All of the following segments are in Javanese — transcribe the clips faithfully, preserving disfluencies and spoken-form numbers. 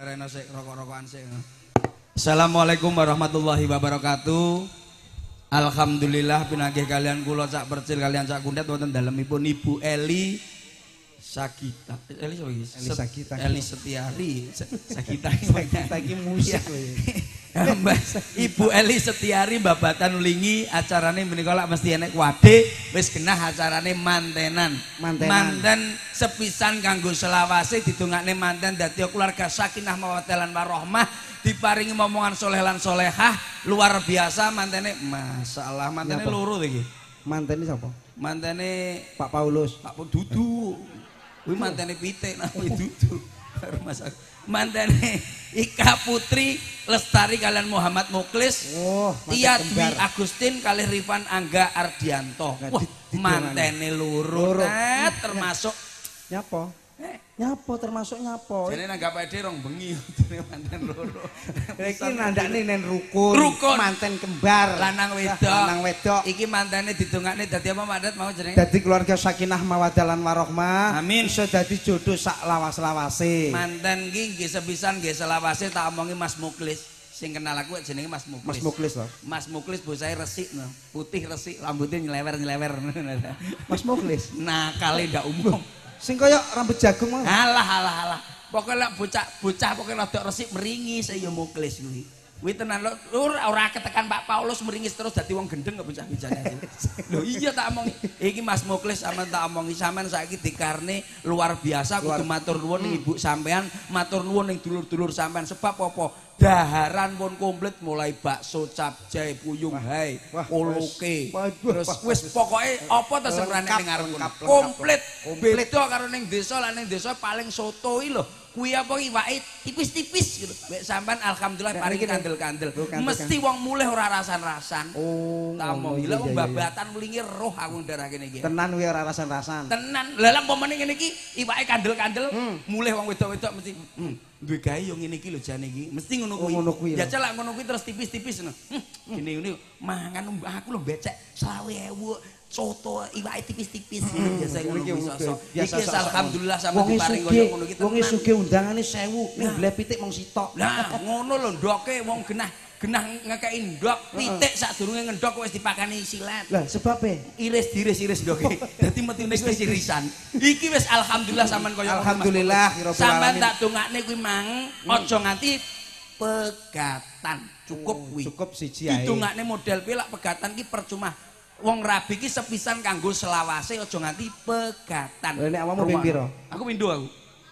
Rena sik rokok-rokokan sik. Assalamualaikum warahmatullahi wabarakatuh. Alhamdulillah pinanggih kalian kula cak percil kalian cak kundet wonten dalemipun Ibu Eli Sagita. Eli sapa iki? Eli Sagita. Eli Setiari. Sagita Sagita iki musik lho. Ibu Eli Setiari babatan ulingi acarane menika lak mesti enek kuade wis genah acarane mantenan. Mantenan. Manten sepisan kanggo selawase didongakne manten dadi keluarga sakinah mawaddah lan warahmah diparingi momongan soleh lan solehah luar biasa mantene masalah mantene loro iki. Mantene sapa? Mantene Pak Paulus. Pak Dudu. Kuwi mantene pitik nang Dudu. Masak. Mantene Ika Putri Lestari kalian Muhammad Muklis. Oh, Tia Dwi Agustin kalih Rifan Angga Ardianto. Wah, mantene loro termasuk nyapa? Eh, nyapo termasuk nyapo. jane nang gak pede rong bengi manten loro. Iki nandakne nen rukun. Rukun. Manten kembar. Lanang wedok. Lanang wedok. Iki mantene didongakne dadi apa mandat mau jenenge? Dadi keluarga sakinah mawaddah lan warahmah. Amin. Iso dadi jodoh sak lawas-lawase. Manten iki nggih sepisan nggih selawase tak omongi Mas Muklis. Sing kenal aku jenenge Mas Muklis. Mas Muklis lho. Mas Muklis bosahe resik no. Putih resik, rambutnya nyelewer-nyelewer. Mas Muklis. Nah, kali ndak umum. Sing kaya rambut jagung mau. Alah alah alah. Pokoknya bocah bocah pokoknya rada resik meringis saya Muklis kuwi. Kuwi tenan lho ora ketekan Pak Paulus meringis terus dadi wong gendeng kok bocah-bocahnya. Lho iya tak omongi. Iki Mas Muklis sampean tak omongi sampean saiki dikarne luar biasa kudu matur nuwun ning ibu sampean, matur nuwun ning dulur-dulur sampean sebab apa? Daharan pun komplit mulai bakso capjay puyung hai koloke terus wis pokoke apa to sing rene ning ngarep komplit beda karo ning desa lan ning desa paling soto iki lho kuwi apa iwake tipis-tipis gitu mek sampean alhamdulillah paling kandel-kandel mesti wong mulih ora rasan-rasan oh tamu lha wong babatan mlingi roh aku ndarah kene iki tenan kuwi ora rasan-rasan tenan lha lha pomene ngene iki iwake kandel-kandel mulih wong wedok-wedok mesti duwe gawe yo ngene iki lho jane iki mesti ngono kuwi. Ngono kuwi. Ya celak ngono kuwi terus tipis-tipis ngono. Gene ngene mangan aku lho becek selawe ewu soto iwake tipis-tipis biasa ngono kuwi sosok. Iki alhamdulillah sampe diparing koyo ngono iki. Wong sugih undangane seribu ning bleh pitik mung sitok. Lah ngono lho ndoke wong genah genah ngekeki ndok titik sadurunge ngendok wis dipakani silet. Lah sebabe iris diris iris ndoke. Dadi metune wis irisan. Iki wis alhamdulillah sampean koyo alhamdulillah sampean tak dongakne kuwi mang aja nganti pegatan. Cukup kuwi. Cukup siji ae. Didongakne model kuwi lak pegatan ki percuma. Wong rabi ki sepisan kanggo selawase aja nganti pegatan. Lah nek awakmu ping pira? Aku pindho aku.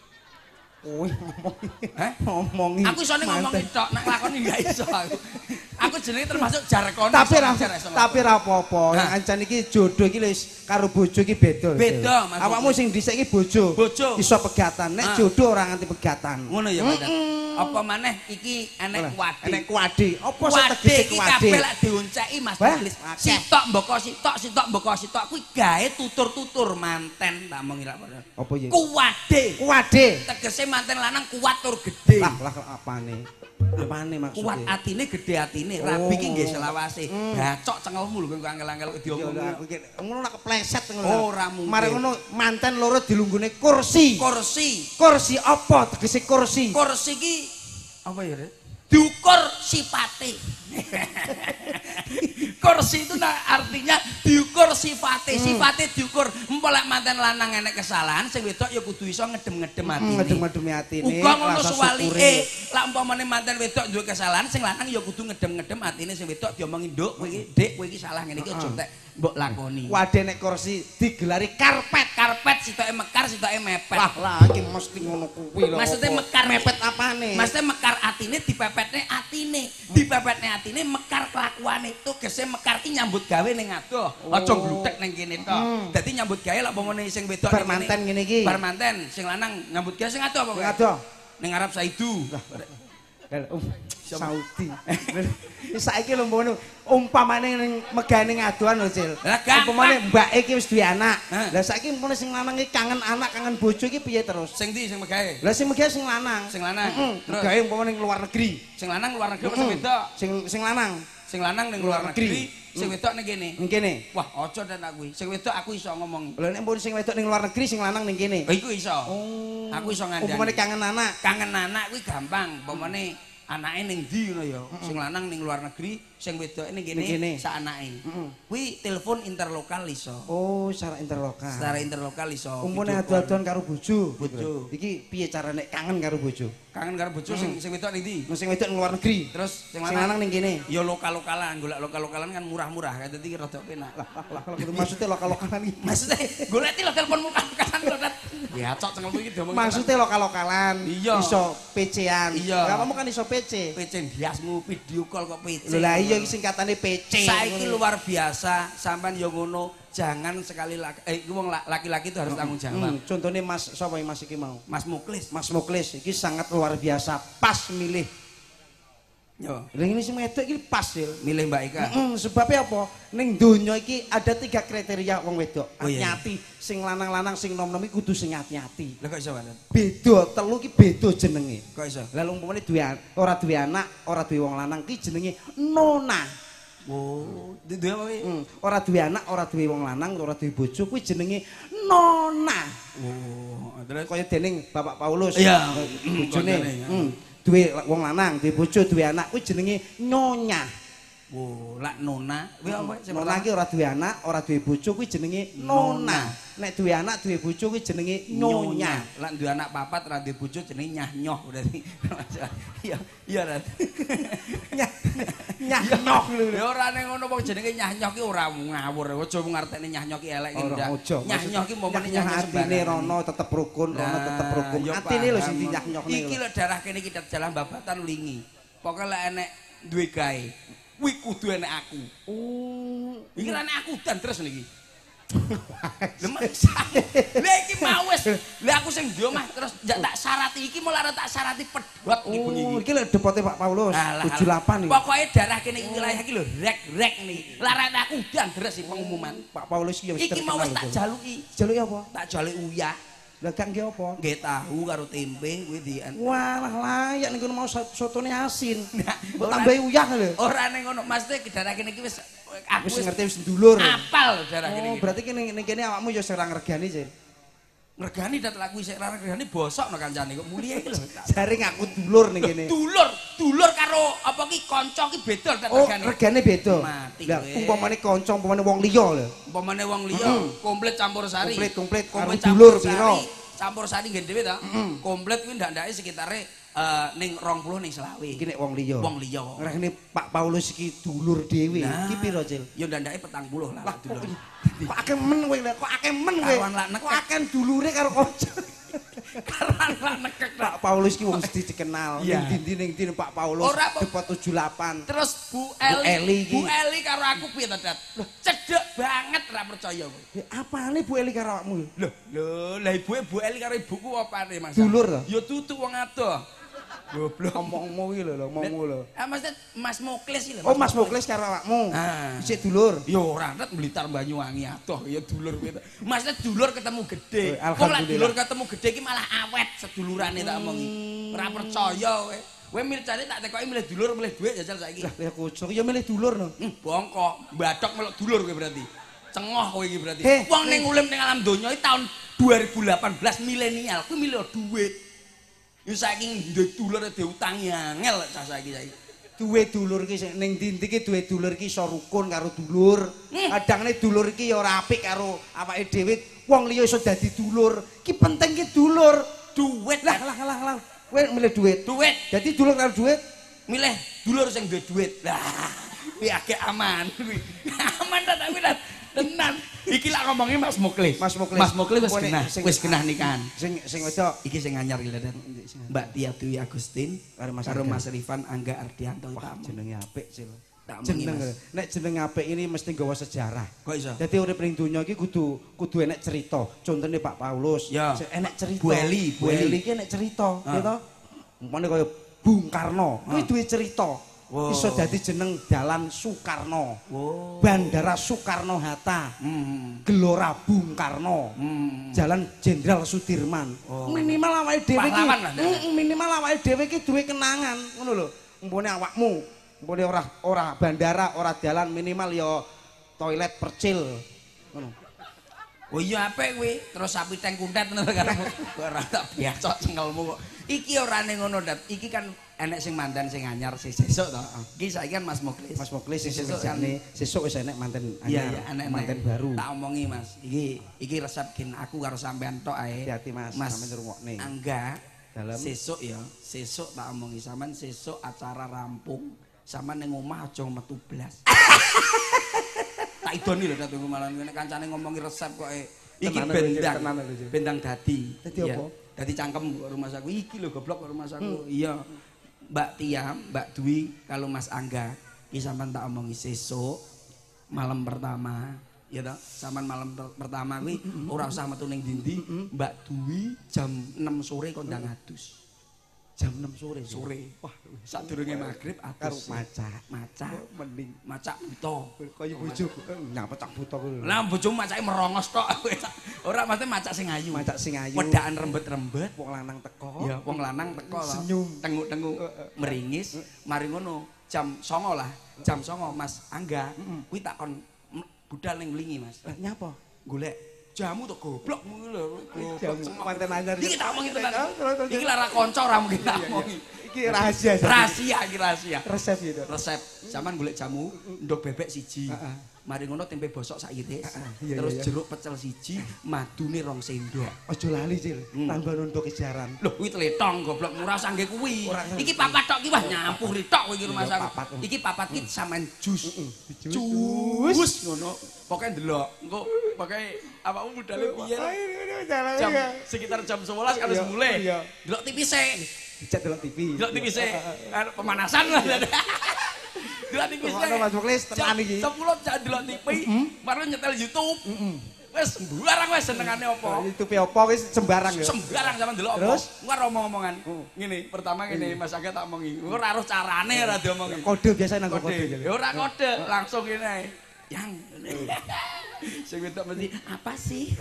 Kowe ngomongi. Heh? Ngomongi. Aku isone ngomongi tok, nek lakoni gak iso aku. Aku jenenge termasuk jarkon. Tapi ra tapi ra apa-apa. Ancen iki jodoh iki wis karo bojo iki beda. Beda, Mas. Awakmu sing dhisik iki bojo. Bojo. Iso pegatan. Nek jodoh ora nganti pegatan. Ngono ya, Pak. Apa maneh iki enek kuwade. Enek kuwade. Apa sing kuwade tegese iki kuwade? kabeh lak diunceki Mas Muklis. Sitok mboko sitok, sitok mboko sitok kuwi gawe tutur-tutur manten tak omongi lak. Apa ya? Kuwade. Kuwade. Tegese manten lanang kuat tur gede. Lah lah apane? Apane maksudnya? Kuat atine gede atine. Rabi iki nggih selawase. Gacok cengelmu lho kok angel-angel diomong. Aku iki ngono lak kepleset ngono. Ora mungkin. Mari ngono manten loro dilunggune kursi. Kursi. Kursi apa tegese kursi? Kursi ki apa ya, Rek? Diukur sifate. Kursi itu nah, artinya diukur sifate, hmm. Sifate diukur. Empok lek manten lanang enek kesalahan, sing wedok ya kudu iso ngedem-ngedem atine. Ngedem-ngedem atine. Uga ngono suwalike. Lek umpamane manten wedok duwe kesalahan, sing lanang ya kudu ngedem-ngedem atine sing wedok diomongi, "Nduk, kowe iki, Dik, kowe iki salah ngene iki aja entek mbok lakoni." Wade nek kursi digelari karpet, karpet sitoke mekar, sitoke mepet. Lah, lah iki mesti ngono kuwi lho. Maksudnya mekar mepet apane? Maksudnya mekar atine dipepetne atine. Dipepetne atine mekar kelakuane. Tegese mekar ki nyambut gawe ning adoh. Aja glutek ning kene tok. Dadi nyambut gawe lek pomone sing wedok bar manten ngene iki. Bar manten sing lanang nyambut gawe sing adoh apa kowe? Sing adoh. Ning Arab Saidu. Saudi. Saiki lho ngono umpamane ning megane ngadoan lho, Cil. Umpamane mbake iki wis duwe anak. Lah saiki umpamane sing lanang iki kangen anak, kangen bojo iki piye terus? Sing ndi sing megawe? Lah sing megawe sing lanang. Sing lanang. Terus gawe umpamane ning luar negeri. Sing lanang luar negeri apa sing wedok? Sing sing lanang. Sing lanang ning luar negeri, sing wedok ning kene. Ning kene. Wah, aja dan aku. Sing wedok aku iso ngomong. Lha nek sing wedok ning luar negeri, sing lanang ning kene. Oh, iku iso. Oh. Aku iso ngandani. Umpamane kangen anak. Kangen anak kuwi gampang. Umpamane anake ning ndi ngono ya. Sing lanang ning luar negeri, sing wedoke ning kene sak anake. Kuwi telepon interlokal iso. Oh, secara interlokal. Secara interlokal iso. Umpamane adu-aduan karo bojo. Bojo. Iki piye carane kangen karo bojo? Kangen karo bojo sing sing wedok ning ndi? Sing wedok ning luar negeri. Terus sing lanang ning kene. Ya lokal-lokalan, golek lokal-lokalan kan murah-murah, kan dadi rada penak. Lah, lah, maksudnya lokal-lokalan iki. Maksudnya golek ti lo telepon lokal-lokalan lho, Dat. Ya cok cengelmu iki diomong. Maksudnya lokal-lokalan. Iso P C-an. Iya. Kamu kan iso P C. P C biasmu video call kok P C. Lah iya iki singkatane P C. Saiki luar biasa, sampean yo ngono, jangan sekali laki eh wong laki-laki itu harus tanggung jawab. Hmm, contohnya Mas sapa yang Mas iki mau? Mas Muklis. Mas Muklis iki sangat luar biasa, pas milih. Yo, lha ini sing wedok iki pas ya milih Mbak Ika. Heeh, sebabnya apa? Ning donya iki ada tiga kriteria wong wedok. Oh, iya. Hati, sing lanang-lanang sing nom-nom iki kudu sing hati-hati. Lah kok iso, Pak? Beda, telu iki beda jenenge. Kok iso? Lah umpamane duwe ora duwe anak, ora duwe wong lanang ki jenenge nona. Oh, duwe apa iki? Hmm, ora duwe anak, ora duwe wong lanang, ora duwe bojo kuwi jenenge nona. Oh, terus kaya dening Bapak Paulus. Iya, bojone. Hmm, duwe wong lanang, duwe bojo, duwe anak kuwi jenenge nyonya. Oh, lak nona. Kuwi apa? Nona iki ora duwe anak, ora duwe bojo kuwi jenenge nona. Nek duwe anak, duwe bojo kuwi jenenge nyonya. Lak duwe anak papat, ora duwe bojo jenenge nyah nyoh berarti. Iya, iya Rat. Nyah nyah nyoh lho. Ya ora ning ngono wong jenenge nyah nyoh ki ora ngawur. Aja mung ngarteni nyah nyoh ki elek ki ndak. Nyah nyoh ki momone nyah nyoh atine rono tetep rukun, rono tetep rukun. Atine lho sing nyah nyoh niku. Iki lho darah kene iki dalam babatan lingi. Pokoke lek enek duwe gawe kuwi kudu enek aku. Oh, iki lek enek aku dan terus niki. Lha iki mau wis. Lah aku sing ndi omah terus tak syarati iki malah tak syarati pedhot iki bengi iki. Oh, iki lho depote Pak Paulus tujuh delapan iki. Pokoke darah kene iki wilayah iki lho rek-rek niki. Lah rek aku dan deres iki pengumuman. Pak Paulus iki wis terkenal. Iki mau wis tak jaluki. Jaluki apa? Tak jaluki uyah. Lah gak nggih apa? Nggih tahu karo tempe kuwi di. Walah layak niku mau sotone asin. Tambahi uyah lho. Ora ning ngono, Mas teh darah kene iki wis aku wis ngerti wis ndulur. Apal darah kene iki. Oh, berarti kene ning kene awakmu ya ora ngregani, Cil. Ngregani dat laku isih ora ngregani bosok no kancane kok mulia iki lho. Jare ngaku dulur ning kene. Dulur, dulur karo apa ki kanca ki beda dat regane. Oh, regane beda. Lah umpamane kanca, umpamane wong liya lho. Umpamane wong liya komplit campur sari. Komplit komplit karo komplit dulur piro? Campur sari nggih dhewe ta. Komplit kuwi ndak-ndake sekitare Uh, ning rong puluh ning selawe. Iki nek wong liya. Wong liya. Ngene Pak Paulus iki dulur dhewe. Iki piro, Cil? Ya ndandake petang puluh lah dulur. Kok akeh men kowe, kok akeh men kowe. Kok akeh dulure karo kanca. Karan lah nekek Pak Paulus ki wong mesti dikenal. Ning ndi ning ndi Pak Paulus depot tujuh delapan. Terus Bu Eli, Bu Eli karo aku piye to, Dat? Loh, cedhek banget ora percaya kowe. Apane Bu Eli karo awakmu? Loh, lho, lah ibuke Bu Eli karo ibuku apane, Mas? Dulur to? Ya tutu wong adoh. Goblok ngomongmu iki lho, ngomongmu lho. Ah, Mas Mas Muklis iki lho. Oh, Mas Muklis karo awakmu. Ah. Isih dulur. Ya ora, Ret Blitar Banyuwangi adoh ya dulur kuwi. Mas dulur ketemu gede. Wong lek dulur ketemu gede iki malah awet sedulurane tak omongi. Ora percaya kowe. Kowe milih tak tekoki milih dulur milih dhuwit jajal saiki. Lah ya kucuk ya milih dulur no. Hmm, bongkok, mbadok melok dulur kowe berarti. Cengoh kowe iki berarti. Wong ning ulim ning alam donya iki tahun dua ribu delapan belas milenial kuwi milih dhuwit. Yo saking ndek dulur diutangi angel cah saiki saiki. Duwe dulur ki ning ndi iki duwe dulur ki iso rukun karo dulur. Kadangane dulur iki ya ora apik karo awake dhewe. Wong liya iso dadi dulur. Ki penting ki dulur. Duit lah lah lah lah. Kowe milih duit. Duit. Dadi dulur karo duit, milih dulur sing duwe duit. Lah, kuwi agak aman kuwi. Aman ta kuwi tenan. Iki lak ngomongi Mas Muklis. Mas Muklis. Mas Muklis wis genah, wis genah nikahan. Sing sing wedok iki sing anyar iki lho, Mbak Tia Dwi Agustin karo Mas karo Mas Rifan Angga Ardianto utama. Jenenge apik, Cil. Jeneng nek jeneng apik ini mesti nggawa sejarah. Kok iso? Dadi urip ning donya iki kudu kudu enek cerita. Contone Pak Paulus, enek cerita. Bu Eli, Bu Eli iki enek cerita, ya to? Umpamane kaya Bung Karno, kuwi duwe cerita. Wow. Iso dadi jeneng Dalan Soekarno. Wow. Bandara Soekarno Hatta. Hmm. Gelora Bung Karno. Hmm. Jalan Jenderal Sudirman. Oh. Minimal awake dhewe iki. Minimal awake dhewe iki duwe kenangan, ngono lho. Umpane awakmu Mulai ora ora bandara, ora dalan minimal ya toilet percil. Ngono. Oh iya apik kuwi, terus sapi teng kuntet ngono karo ora tak biasa cengelmu kok. Iki ora ning ngono, Dat. Iki kan enek sing mandan sing anyar sing sesuk to. Iki saiki kan Mas Muklis. Mas Muklis sing sesuk jane sesuk wis enek manten anyar. Iya, enek manten baru. Tak omongi Mas, iki iki resep gen aku karo sampean tok ae. Hati-hati Mas, sampean ngrungokne. Angga dalam sesuk ya, sesuk tak omongi sampean sesuk acara rampung, sampean ning omah aja metu blas. Tak idoni lho Dat malah ngene kancane ngomongi resep kok iki bendang. Bendang dadi. Dadi apa? Dadi cangkem rumah saku iki lho goblok rumah saku. Iya. Mbak Tia, Mbak Dwi kalau Mas Angga, iki sampean tak omongi sesuk malam pertama, ya toh? Sampean malam pertama kuwi ora usah metu ning ndi-ndi, Mbak Dwi jam enam sore kondang adus. Jam enam sore sore. Wah, sadurunge magrib adus karo macak. Macak mending macak buta. Kaya bojoku. Nyapa cak buta kuwi. Lah bojomu macake merongos tok. Ora mesti macak sing ayu. Macak sing ayu. Wedakan rembet-rembet, wong lanang teko. Ya, wong lanang teko senyum, tenguk-tenguk, meringis. Mari ngono, jam songo lah. Jam songo Mas Angga, kuwi tak kon budal ning mlingi, Mas. Lah nyapa? Golek jamu to goblok ngono lho. Jamu manten anyar. Iki tak omongi tenan. Iki lara kanca ora mungkin tak omongi. Iki rahasia. Rahasia iki rahasia. Resep gitu. Resep. Sampeyan golek jamu ndok bebek siji. Mari ngono tempe bosok sak iris. Terus jeruk pecel siji, madune rong sendok. Aja lali, Cil. Tambah nunduk kejaran. Lho kuwi tletong goblok ora usah ngge kuwi. Iki papat tok ki wah nyampuri tok kowe iki rumah saku. Iki papat ki sampean jus. Jus ngono. Pokoke ndelok. Engko pokoke awakmu budale piye? Jam sekitar jam sebelas kalau semule. Delok T V sik. Dicet delok T V. Delok T V sik. Pemanasan lah. Delok T V sik. Mas Muklis tenan iki. sepuluh jak delok T V, baru nyetel YouTube. Wis sembarang wis senengane apa? YouTube apa wis sembarang ya. Sembarang sampean delok apa? Terus ora omong-omongan. Ngene, pertama ngene Mas Aga tak omongi. Ora harus carane ora diomongi. Kode biasa nang kode. Ya ora kode, langsung ngene ae. Yang sing wedok mesti apa sih?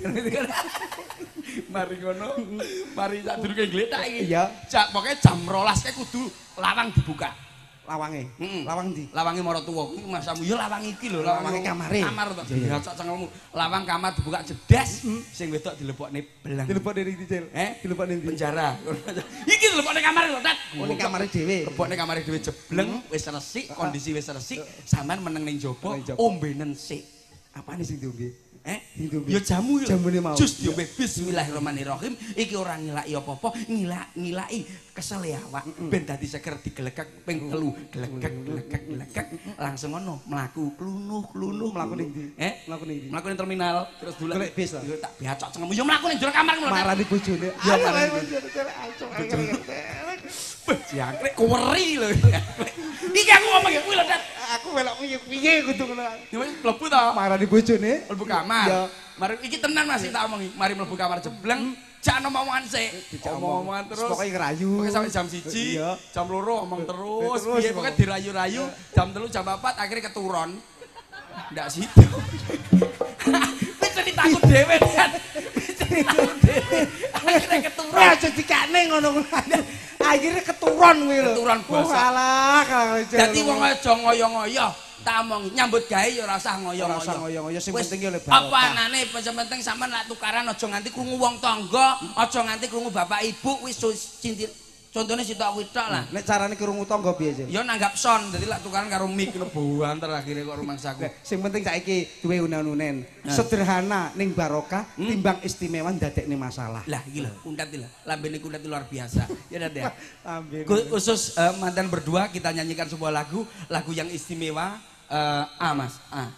Mari ngono. Mari sak durunge gletak iki. Iya. Jak pokoke jam rolas kae kudu lawang dibuka. Lawange. Lawang ndi? Lawange maratuwa. Kuwi masamu ya lawang iki lho, lawange kamare. Kamar to. Ya cok cengelmu. Lawang kamar dibuka jedas, sing wedok dilebokne belang. Dilebokne ning ndi, Cil? Eh, dilebokne ndi? Penjara. Iki dilebokne kamar lho, Tat. Oh, ning kamare dhewe. Lebokne kamare dhewe jebleng, wis resik, kondisi wis resik, sampean meneng ning jaba, ombenen sik. Apane sing diombe? Eh, ya jamu ya. Jamune mau. Jus diombe bismillahirrahmanirrahim. Iki ora ngilaki apa-apa, ngilak ngilaki kesel ya awak. Ben dadi seger digelegek ping telu, gelegek gelegek gelegek langsung ngono mlaku klunuh klunuh mlaku ning ndi? Eh, mlaku ning ndi? Mlaku ning terminal terus dolan. Golek bis lah. Yo tak biacok cengemu. Yo mlaku ning jero kamar ngono. Marani bojone. Ya marani bojone. Jangkrik kuweri lho. Iki aku ngomong ya kuwi lho, Dat. Aku melok piye kudu ngono. Ya wis mlebu to. Marani bojone. Mlebu kamar. Ya. Mari iki tenan masih tak omongi. Mari mlebu kamar jebleng, jak omongan sik. Omong-omongan terus. Pokoke ngerayu. Pokoke sampai jam siji, jam loro omong terus. Piye pokoke dirayu-rayu, jam telu jam empat akhirnya keturun. Ndak sido. Wis ditakut dhewe kan. Akhirnya keturun. Aja dikane ngono. Akhirnya keturun kuwi lho. Keturun basa. Walah, dadi wong aja ngoyo-ngoyo. Tak omong nyambut gawe ya ora usah ngoyo-ngoyo. Ora usah ngoyo-ngoyo, sing penting ya le barokah. Apa anane sing penting sampean lak tukaran aja nganti krungu wong tangga, aja nganti krungu bapak ibu wis cintir. Contone sitok kuwi tok lah. Nek carane krungu tangga piye, Cil? Ya nanggap son, dadi lak tukaran karo mik ngono banter akhire kok rumangsaku. Sing penting saiki duwe unen-unen. Sederhana ning barokah timbang istimewa ndadekne masalah. Lah iki lho, kuntat iki lho. Lambene kuntat luar biasa. Ya Dat ya. Amin. Khusus mantan berdua kita nyanyikan sebuah lagu, lagu yang istimewa. Uh, A mas, A.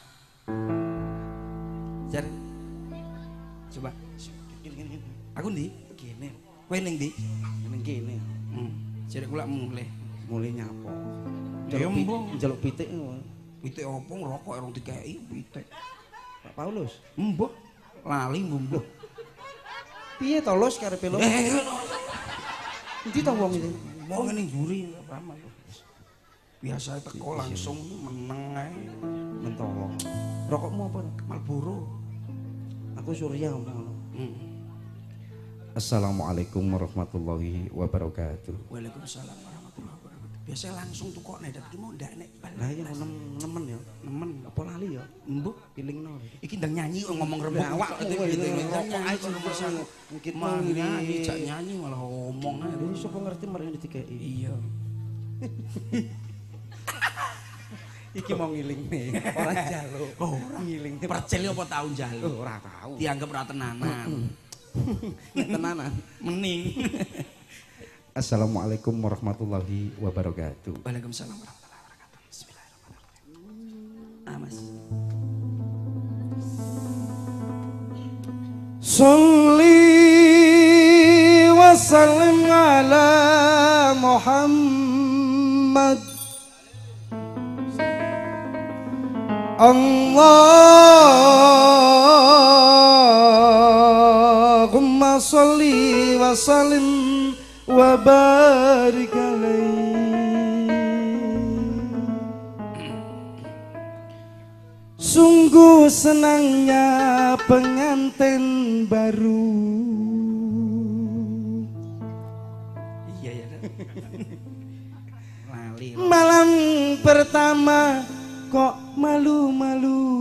Cari, coba. Aku ndi? Kene. Kowe ning ndi? Ning kene. Hmm. Cari kula mulih. Mulih nyapo? Njaluk njaluk pitik ngono. Pitik opo ngrokok rong dikeki pitik. Pak Paulus. Mbah. Lali mbah. Piye to Los karepe Los? Endi to wong iki? Wong ning mburi ramah. Biasa teko langsung meneng ae. Mentolo. Rokokmu apa? Marlboro. Aku Surya ngomong. Hmm. Assalamualaikum warahmatullahi wabarakatuh. Waalaikumsalam warahmatullahi wabarakatuh. Biasa langsung tukokne dadi mau ndak nek bal. Lah iya nemen ya. Nemen apa lali ya? Mbok pilingno. Iki ndang nyanyi kok ngomong rembug awakmu rokok ae nomor mungkin mau nyanyi jak nyanyi malah ngomong ae. Sapa ngerti merene dikeki. Iya. Iki mau ngilingne, ora njaluk. Oh, ngilingne. Percil apa tau njaluk? Ora tau. Dianggap ora tenanan. Tenanan. Mening. Assalamualaikum warahmatullahi wabarakatuh. Waalaikumsalam warahmatullahi wabarakatuh. Bismillahirrahmanirrahim. Ah, Mas. Sholli wa sallim ala Muhammad. Allahumma sholli wa sallim wa barik alaihi. Sungguh senangnya pengantin baru. Iya ya. Malam pertama kok malu-malu.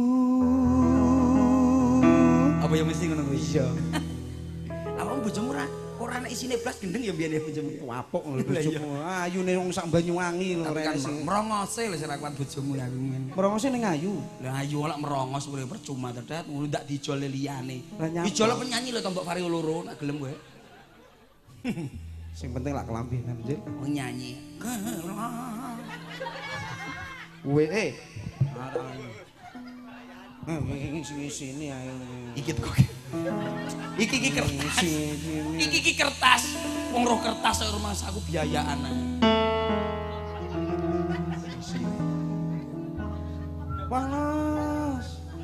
Apa yang mesti ngono kuwi? Iya. Apa bojomu ora ora nek isine blas gendeng ya mbiyen ya bojomu. Apok ngono bojomu. Ayune wong sak Banyuwangi ngono rek. Merongose lho sing lakukan bojomu ya men. Merongose ning ayu. Lah ayu lak merongos kuwi percuma tetet ngono ndak dijole liyane. Dijole penyanyi lho tombok vario loro nak gelem kowe. Sing penting lak kelambinan, Jil. Wong nyanyi. Kowe eh Iki sini sini ayo. Iki kok. Iki iki kertas. Iki iki kertas. Wong roh kertas karo rumah aku biayaan ae. Panas.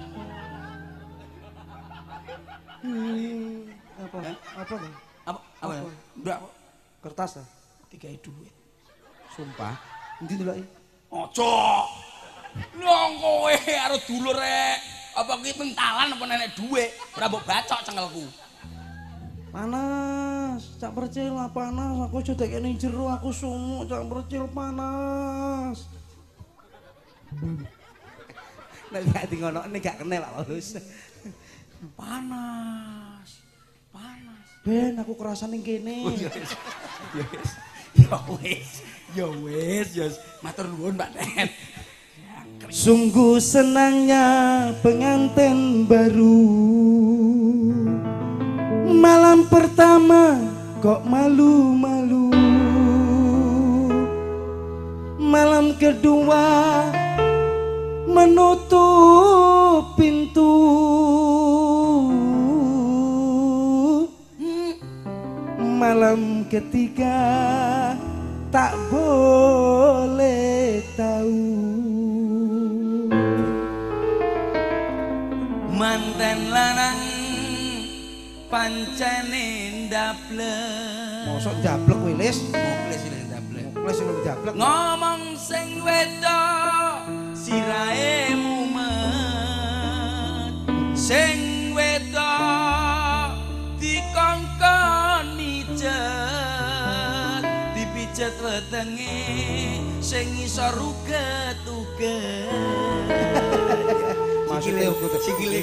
Hmm, apa? Apa? Apa? Apa? Ndak kok. Kertas ah. Digawe duit. Sumpah. Endi ndeloki? Ojo. Nang kowe karo dulur rek. Apa kuwi pentalan apa nenek dhuwit? Ora mbok bacok cengelku. Panas, cak percil lah panas. Aku aja dek ning jero aku sumuk cak percil panas. Nek gak di ngono nek gak kenal lah Lus. Panas. Panas. Ben aku kerasan ning kene. Ya wis. Ya wis. Ya wis, ya matur nuwun Pak Nen. Sungguh senangnya pengantin baru. Malam pertama kok malu-malu. Malam kedua menutup pintu. Malam ketiga tak boleh tahu. Manten lanang pancene ndablek. Mosok ndablek kowe, Lis? Mokles iki ndablek. Mokles sing ndablek. Ngomong sing wedok sirahe mumet. Sing wedok dikongkoni jet, dipijet wetenge sing iso ruget-uget. Sikile sikile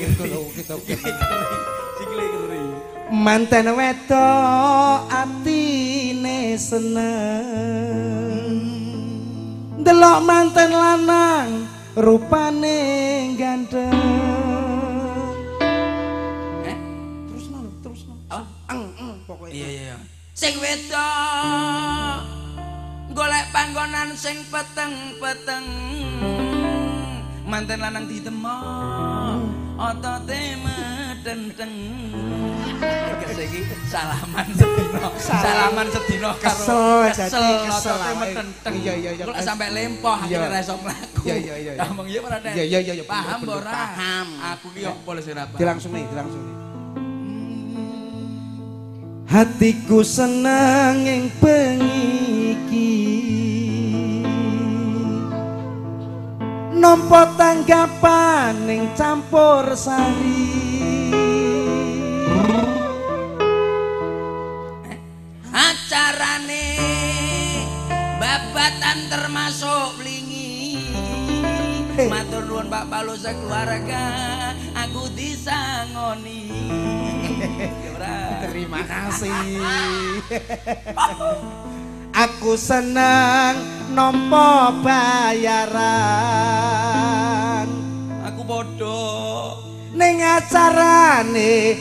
sikile kering. Manten wedok atine seneng. Delok manten lanang rupane ganteng. Eh, terusno lho, terusno. Oh, eng eng pokoke. Iya iya. Sing wedok golek panggonan sing peteng-peteng. Manten lanang ditemok otote medenteng. Iki salaman sedina, salaman sedina karo kesel otote medenteng. Iya iya iya. Kok sampe lempoh akhire ra iso mlaku. Iya iya iya. Ngomong iya ora Nek? Iya iya iya. Paham ora? Paham. Aku ki opo wis ora paham. Dilangsung nih, dilangsung nih. Hatiku seneng ing bengi iki. Nampa tanggapan ning campur sari. Acarane babat dan termasuk blingi. Matur nuwun Pak Paulus keluarga, aku disangoni. Terima kasih. Aku seneng nampa bayaran. Aku bodoh ning acarane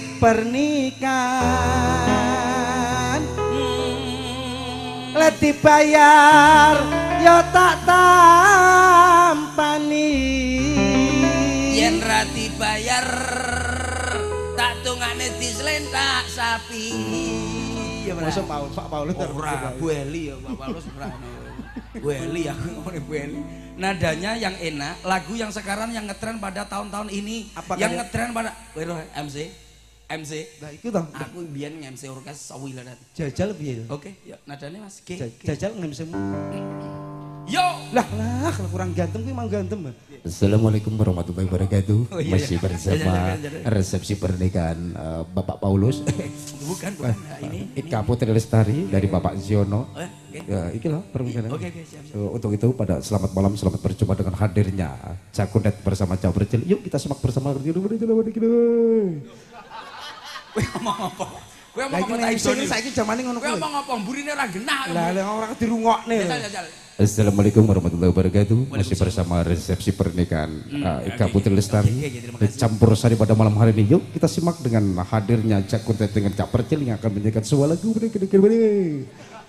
pernikahan. Hmm. Let dibayar ya tak tampani. Yen ra dibayar tak tungane dislentak sapi. Ya masuk Paulus, Pak Paulus ora Bu Eli ya Pak Paulus ora. Bu Eli aku ngomong Bu Eli. Nadanya yang enak, lagu yang sekarang yang ngetren pada tahun-tahun ini. Apa yang ngetren pada M C M C. Nah iku toh. Aku biyen M C orkes sawi lah. Jajal piye? Oke, ya nadane Mas. Jajal nge-M C mu. Yo, lah lah kalau kurang ganteng kuwi mang ganteng. Assalamualaikum warahmatullahi wabarakatuh. Oh, iya, Masih iya. bersama resepsi pernikahan uh, Bapak Paulus. Bukan, bukan. Nah, ini, Ika Putri Lestari dari Bapak Ziono. Oh, okay. Ya, inilah pernikahan. Oke, okay, okay, siap, siap. So, untuk itu pada selamat malam, selamat berjumpa dengan hadirnya Cakundet bersama Cabricil. Yuk kita simak bersama. Kowe ngomong apa? Kowe ngomong apa ta iso saiki jamane ngono kuwi. Kowe ngomong apa? Mburine ora genah. Lah lek ora dirungokne. Assalamualaikum warahmatullahi wabarakatuh. Masih bersama resepsi pernikahan hmm, uh, Ika okay. Putri Lestari okay, okay, campur sari pada malam hari ini. Yuk kita simak dengan hadirnya Cak Kuntet dengan Cak Percil yang akan menyanyikan sebuah lagu. Burine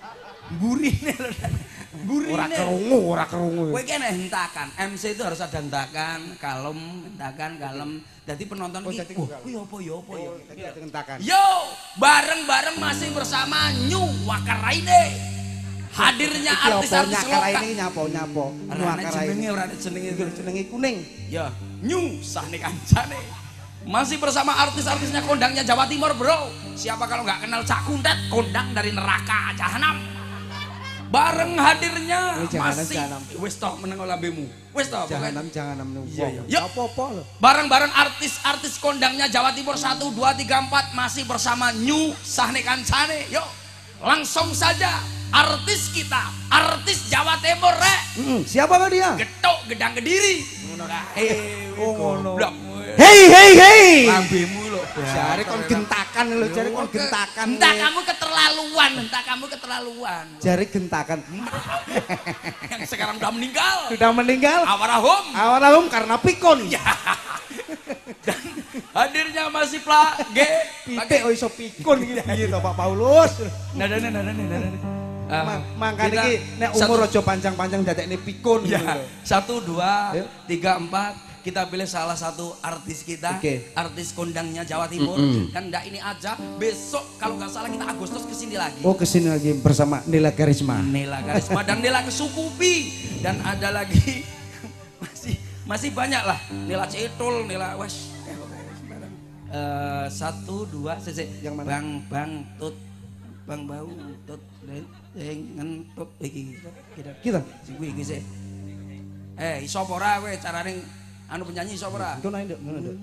burine ora kerungu, ora kerungu. Kowe kene hentakan. M C itu harus ada hentakan, kalem, hentakan, kalem. Jadi penonton iki, oh, kuwi apa ya apa ya? Hentakan. Yo, bareng-bareng masih bersama New Wakaraine. Hadirnya artis-artis lokal ini nyapo-nyapo. Jenenge ora jenenge jenenge kuning. Ya, New Sahne Kancane. Masih bersama artis-artisnya kondangnya Jawa Timur, Bro. Siapa kalau nggak kenal Cak Kuntet, kondang dari neraka jahanam. Bareng hadirnya masih wis tok meneng lambemu. Wis tok jahanam jahanam nuwo. Apa-apa lho. Bareng-bareng artis-artis kondangnya Jawa Timur satu dua tiga empat masih bersama New Sahne Kancane. Yuk, langsung saja. Artis kita, artis Jawa Timur rek. Mm, siapa kah dia? Getuk Gedang Kediri. Ngono kae. Oh ngono. Hei hei hei. Lambemu lho. Jare kon gentakan lho, jare kon gentakan. Entak kamu keterlaluan, entak kamu keterlaluan. Jare gentakan. Yang sekarang udah meninggal. Sudah meninggal? Awarahum. Awarahum karena pikun. Ya. Dan hadirnya masih Plak G. Pitik oh iso pikun iki piye to Pak Paulus? Nadane nadane nadane. Mangkane iki nek umur aja panjang-panjang dadekne pikun gitu. Satu, dua, tiga, empat. Kita pilih salah satu artis kita, okay. Artis kondangnya Jawa Timur. Mm -hmm. Dan enggak ini aja, besok kalau nggak salah kita Agustus kesini lagi. Oh kesini lagi bersama Nela Karisma. Nela Karisma dan Nela Kesukupi. Dan ada lagi masih masih banyak lah. Nela Cetul, Nela Wes. Uh, satu, dua, sese. Yang mana? Bang Bang Tut, Bang Bau Tut. Ngentut iki kita kita sing kuwi iki sik eh iso apa ora kowe carane anu penyanyi iso apa ora ngono ae nduk ngono nduk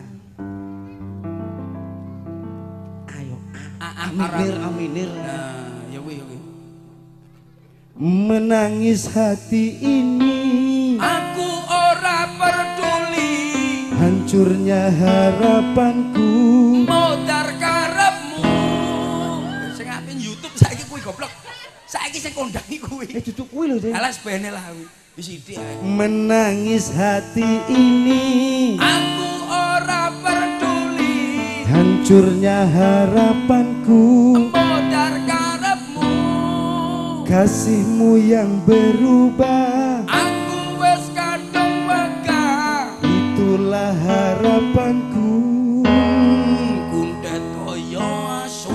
ayo aminir aminir nah ya kuwi ya kuwi menangis hati ini aku ora peduli hancurnya harapanku modar karepmu sing apin YouTube saiki kuwi goblok. Saiki sing kondangi kuwi. Eh duduk kuwi lho, Dek. Alas bene lah kuwi. Wis sithik ae. Menangis hati ini. Aku ora peduli. Hancurnya harapanku. Modar karepmu. Kasihmu yang berubah. Aku wis kadung wegah. Itulah harapanku. Kuntet koyo asu.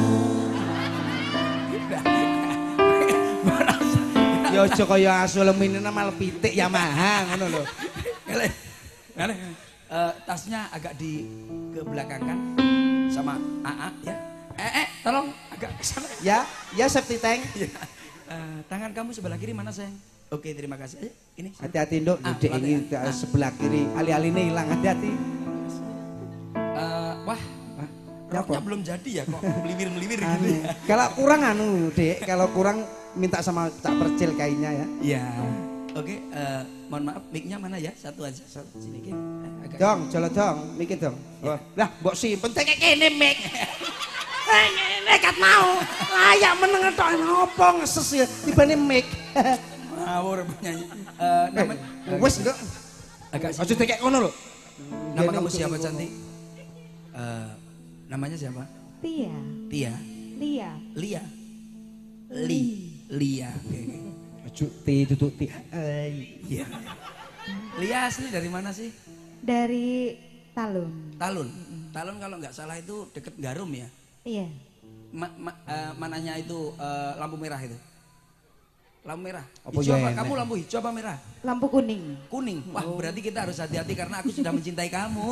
Ya aja kaya asu lemine malah pitik Yamaha ngono lho. Ngene. Ngene. Eh tasnya agak di kebelakangkan sama A A ya. Eh eh tolong agak ke sana. Ya, ya safety tank. Ya. Uh, tangan kamu sebelah kiri mana sayang? Oke terima kasih. Ayo, ini. Hati-hati Nduk, ah, ini ya. Sebelah kiri. Ali-aline hilang hati-hati. Uh, wah. Roknya belum jadi ya kok meliwir-meliwir gitu ya. Kalau kurang anu Dek, kalau kurang minta sama Cak Percil kayaknya ya. Iya. Oke, uh, mohon maaf, mic-nya mana ya? Satu aja. Satu sini gini. Agak dong, jolo dong, mic dong. Ya. Oh, lah, mbok simpen teh kene mic. Eh, nekat mau. Layak meneng tok opo ngeses ya tibane mic. Ngawur penyanyi. Eh, nama wis nduk. Agak aja tekek kono lho. Nama kamu siapa, Cantik? Eh, namanya siapa? Tia. Tia. Lia. Lia. Li. Lia. Oke. Ojo ti tutuk ti. Iya. Lia asli dari mana sih? Dari Talun. Talun. Talun kalau nggak salah itu deket Garum ya? Iya. Ma, ma, uh, mananya itu uh, lampu merah itu? Lampu merah. Apa Hijau ya apa? Kamu lampu hijau apa merah? Lampu kuning. Kuning. Wah, Oh. berarti kita harus hati-hati karena aku sudah mencintai kamu.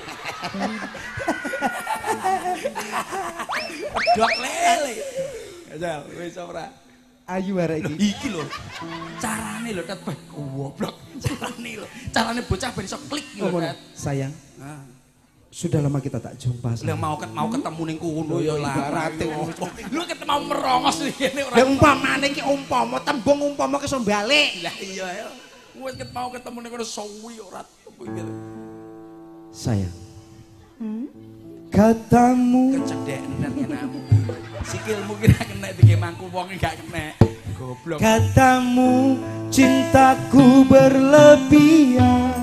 Dok lele. Ajal, wis ora. Ayu arek Loh, iki. iki lho. Carane lho, Tet. Goblok. Carane lho. Carane bocah ben iso klik Oh, lho, Tet. sayang, Nah, sudah lama kita tak jumpa. lah mau ket mau ketemu ning kono Oh, ya iya, lah. ibarate. Lu ket mau merongos ngene ora. Ya umpamane iki umpama tembung umpama ke iso balik. Lah iya ya. Wis ket mau ketemu ning kono suwi ora gitu. Sayang, Hmm? katamu Kecedek nang enamu. Sikilmu kira kena iki mangku wong gak kena. Goblok. katamu cintaku berlebihan,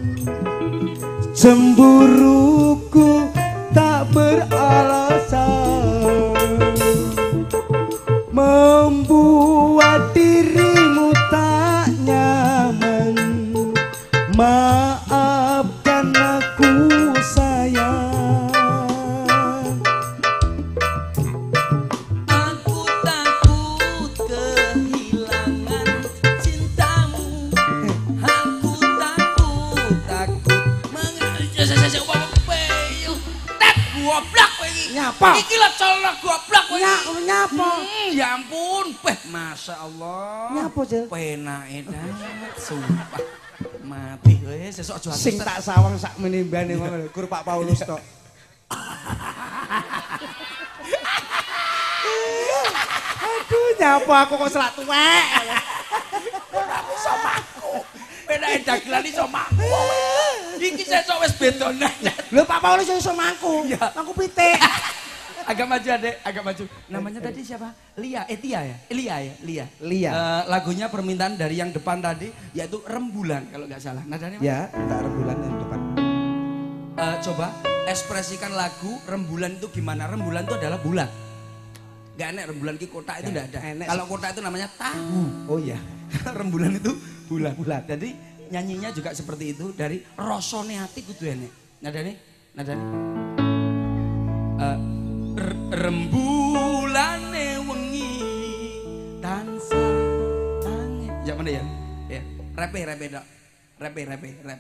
cemburuku tak beralasan, membuat dirimu tak nyaman. Maafkan aku sayang. Aku takut kehilangan cintamu. Aku takut takut mengalami tet goblok kowe iki. Nyapa? Iki lho colok goblok kowe. Nyak- nyapa? Hmm, ya ampun, beh masyaallah. Nyapa, Jel? Penake banget sumpah. Mati kowe sesuk aja Sing tak sawang sak menimbane ngono lho, Gur Pak Paulus tok. Aduh, nyapa aku kok selak tuwek. aku sama aku. Penake dagelan iso mangku. Iki sesuk wis bedonan. Lho Pak Paulus iso mangku. Iya. Mangku pitik. Agak maju adek, agak maju. Namanya tadi siapa? Lia, eh Tia ya? Eh, Lia ya? Lia. Lia. Eh, lagunya permintaan dari yang depan tadi, yaitu Rembulan kalau nggak salah. Nadanya mana? Ya, tak rembulan yang depan. Eh, coba ekspresikan lagu Rembulan itu gimana? Rembulan itu adalah bulan. Gak enak rembulan ki kotak itu Gak nggak ada. enak. Kalau kotak itu namanya tahu. Oh iya. Rembulan itu bulan. Bulan. Jadi nyanyinya juga seperti itu dari rasane ati kudu enek. Nadane, nadane. Eh, Rembulane wengi tansah tangi. Ya mana ya? Ya, repe repe dok. Repe repe rep.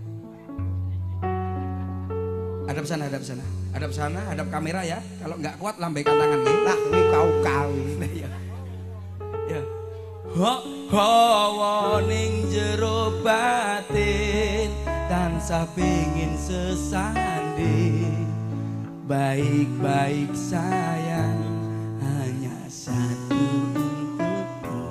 Hadap sana, hadap sana. Hadap sana, hadap kamera ya. Kalau nggak kuat lambaikan tangan ya. Lah kuwi kau-kau. Ya. Ya. Ho hawa ning jero batin tansah pengin sesanding. Baik-baik sayang hanya satu untukmu.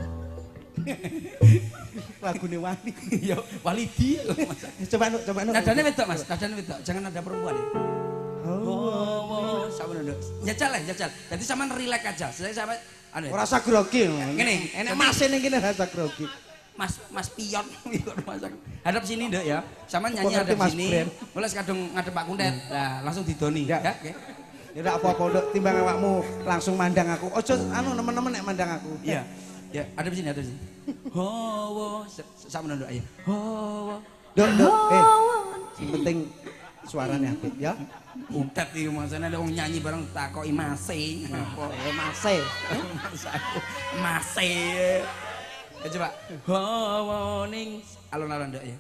Lagune Wali. Ya Walidi. Coba nuk, coba nuk. Nadane wedok Mas, nadane wedok. Jangan ada perempuan ya. Oh, sama nduk. Jajal ya, jajal. Jadi sampean rileks aja. Saya sampe anu. Ora usah grogi. Ngene, Enek mase ning kene rasa grogi. Mas Mas Pion ikut masak. Hadap sini nduk ya. Sampean nyanyi Kok ngerti hadap Mas sini. Bren? Mulai kadung ngadep Pak Kuntet. Nah, langsung didoni ya. Ya. Oke. Ya ora apa-apa nduk, timbang awakmu langsung mandang aku. Ojo anu nemen-nemen nek mandang aku. Iya. Ya, hadap sini, hadap sini. Hawa, sama nduk ayo. Hawa. Nduk, nduk. Eh. Sing penting suaranya apik ya. Kuntet iki masane ada wong nyanyi bareng takoki mase. Apa? Eh mase. Mas aku mase. Ya coba. Hawa ning alon-alon nduk ya.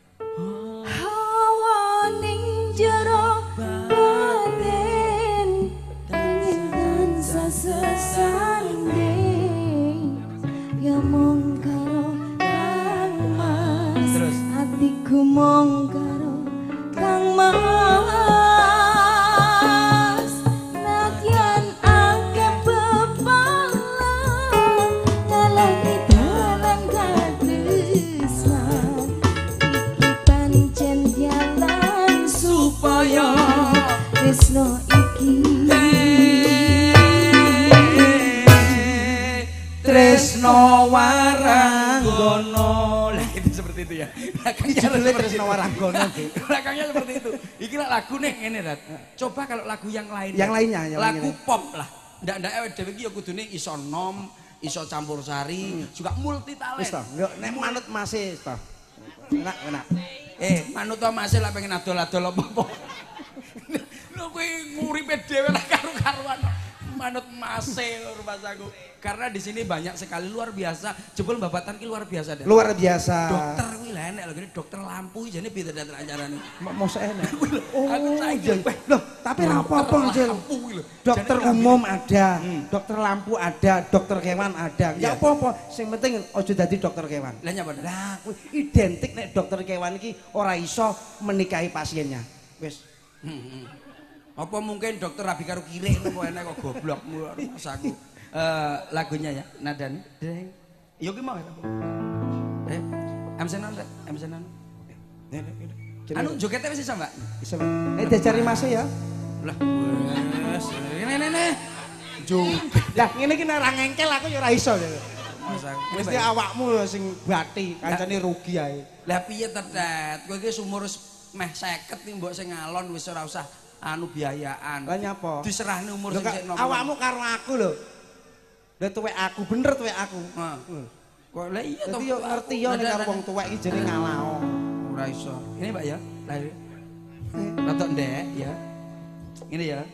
Hawa ning jero batin tansah sesanding ya mung karo Kang Mas. Terus. Atiku mung karo Kang Mas. Nadyan akeh bebalan Waranggono. Lah itu seperti itu ya. Belakangnya terus Waranggono. Belakangnya seperti itu. Iki lah lagu nih ngene Rat. Coba kalau lagu yang lain. Yang lainnya, yang lagu lainnya. pop lah. Ndak ndak awake dhewe iki ya kudune iso nom, iso campur sari, hmm. juga multi talent. Wis to, nek manut Mas e to. Enak, enak. Eh, manut to Mas e lah pengen adol-adol apa-apa. Lho kowe nguripe dhewe lah karu-karuan. Manut Mas e rumah saku. Karena di sini banyak sekali luar biasa. Jebul babatan ki luar biasa deh. Luar biasa. Dokter kuwi lah enek lho dokter lampu jane piye datang acarane. Mosok enek. Oh, aku saiki loh, tapi ra apa-apa Jil. Dokter umum ada, dokter lampu ada, dokter kewan ada. Ya apa-apa, sing penting aja dadi dokter kewan. Lah nyapa? Lah kuwi identik nek dokter kewan iki ora iso menikahi pasiennya. Wis. Apa mungkin dokter rabi karo kirek ngono enek kok goblokmu saku. Eh lagunya ya, nadane. Deng. Yo ki mau ya. Eh, amsenan, amsenan. Anu jogetnya wis iso, Mbak? Iso. Eh diajari Mas ya. Lah, wes. Ini ini ini. Joget. Lah ngene iki nek ora ngengkel aku ya ora iso. Mesti awakmu sing bati, kancane rugi ae. Lah piye tetet? Kowe iki umur meh seket iki mbok sing ngalon wis ora usah anu biayaan. Lah nyapa? Diserahne umur sing sik nom. Awakmu karo aku lho. Lah tuwek aku, bener tuwek aku. Heeh. Kok lah iya to. Dadi yo ngerti yo nek karo wong tuwek iki jenenge ngalao. Ora iso. Ini Mbak ya. Lah. Rotok ndek ya. Ini ya.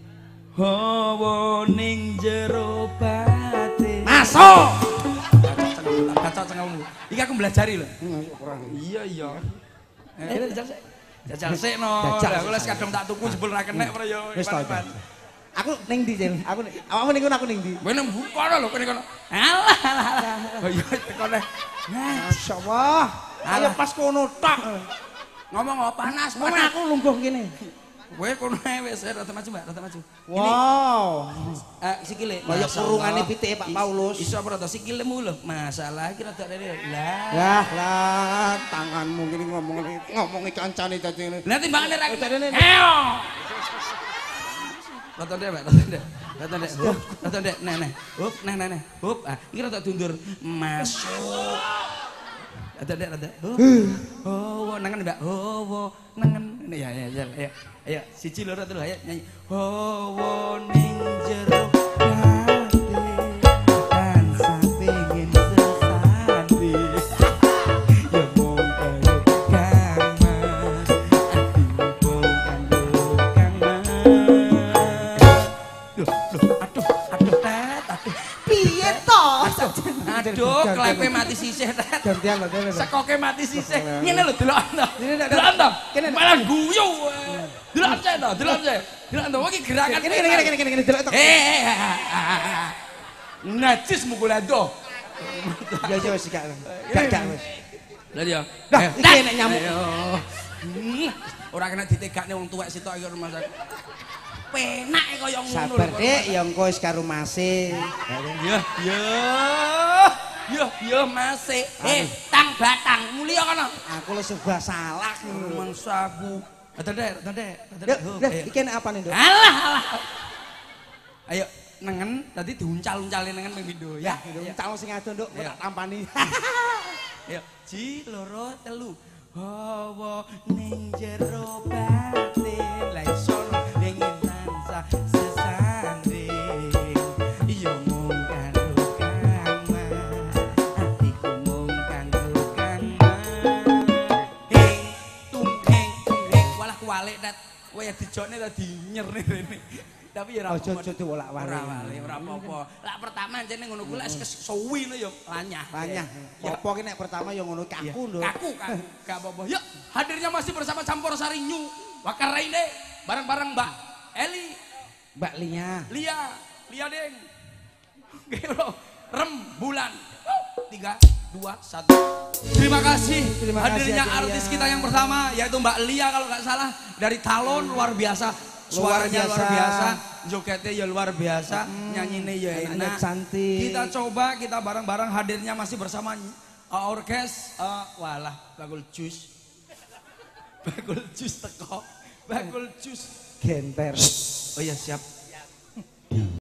Hawa ning jero batin. Masuk. Kacau cengamu. Iki aku belajari lho. Iya iya. Eh jajal sik. Jajal sik no. Lah aku les kadung tak tuku jebul ra kenek ora yo. Wis to. Aku ning ndi, Cil? Aku awakmu ning kono aku ning ndi? Kowe nang kono lho, kowe kono. Alah alah. Oh iya tekan nih. Masyaallah. Ayo pas kono tok. Ngomong apa panas, Ngomong aku lungguh kene. Kowe kono ae wis rada maju, Mbak, rada maju. Wow. Eh sikile kaya kurungane pitike Pak Paulus. Iso apa rada sikilemu lho. Masalah iki rada rene. Lah. Lah, lah tanganmu kene ngomong ngomongi kancane dadi ngene. Lah timbangane ra. Ayo. Rata ndek, Mbak, rata ndek. Rata ndek. Hup, rata ndek. Nah, nah. Hup, nah, nah, nah. Hup. Ah, iki rada dundur. Masuk. Rata ndek, rata. Hup. Oh, nangan, Mbak. Oh, nangan. Ya, ya, ya. Ayo. Ayo, siji loro telu ayo nyanyi. Oh, ning jero ati. Tansah pengin sesandi. Ya mung karo Kang Mas. Ati mung karo Kang Mas. Loh, loh, aduh, aduh, tet, aduh. Piye to? Aduh, klepe mati sisih, tet. Gantian lho, Cil. Sekoke mati sisih. Ngene lho delok to. Delok to. Kene malah guyu. Delok sik to, delok sik. Delok to, iki gerakan Kene kene kene kene kene delok to. Eh. Najis mukulado. Ya ya wis gak. Gak gak wis. Lah ya. Lah, iki nek nyamuk. Ora kena ditegakne wong tuwek sitok iki rumah sakit. Penake kaya ngono. Sabar, Dik, ya engko wis karo Mas e. Ya, ya. Ya, ya Mas e. Eh, tang batang mulia kono. Aku lu serba salah Rumang sabu. Ada dek, ada dek, ada dek. dek. Iki nek apane, Nduk? Alah, alah. Ayo, nengen tadi diuncal-uncalin nengen ping pindho. Ya, uncal sing ado, Nduk, tak tampani. Ayo, ji loro telu. Hawa ning jero batin. Lah iso pengin tansah sesanding. Iya mung karo Kang Mas. Atiku mung kanggo Kang Mas. Heng tung heng tung heng walah kuwalik tet. Kowe ya dijokne ta dinyerne rene. Tapi ya ora aja aja diwolak-walik. Ora wale, ora apa-apa. Lah pertama jane ngono kuwi lek suwi lho ya lanyah. Lanyah. Apa ki nek pertama ya ngono kaku, Nduk. Kaku, kaku. Gak apa-apa. Yuk, hadirnya masih bersama Campur Sari New. Wakar Raine bareng-bareng Mbak Eli, Mbak Lia. Lia, Lia Deng. Gero, rembulan. Tiga, dua, satu. Terima kasih. Terima kasih hadirnya Lia. artis kita yang pertama yaitu Mbak Lia kalau nggak salah dari Talon luar biasa. Suaranya luar biasa, jogetnya ya luar biasa, hmm, nyanyine ya enak, cantik. Kita coba, kita bareng-bareng hadirnya masih bersama uh, orkes, uh, walah, bakul jus, bakul jus teko, bakul jus, genter. Oh iya siap.